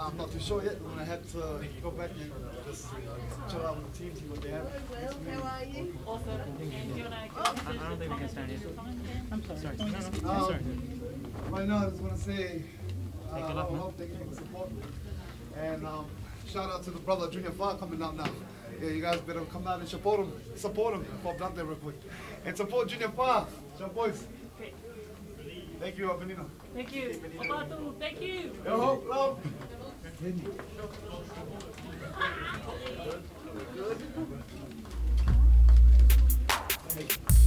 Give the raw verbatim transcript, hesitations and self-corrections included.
I'm not too sure yet. I'm gonna have to go back and just chill out with the team, see what they have. Well, how are you? Awesome. And do you want to I don't think we can stand it. I'm sorry. Sorry. Can we just- No, no, Um, sorry. Right now, I just want to say, uh, Hey, good I luck, man. hope they can support me. And um, shout out to the brother Junior Far coming out now. Yeah, you guys better come out and support him. Support him. Pop down there real quick. And support Junior Far. Your boys. Okay. Thank you, Benino. Thank you. Obatu, thank you. Yo, hope, love. Good.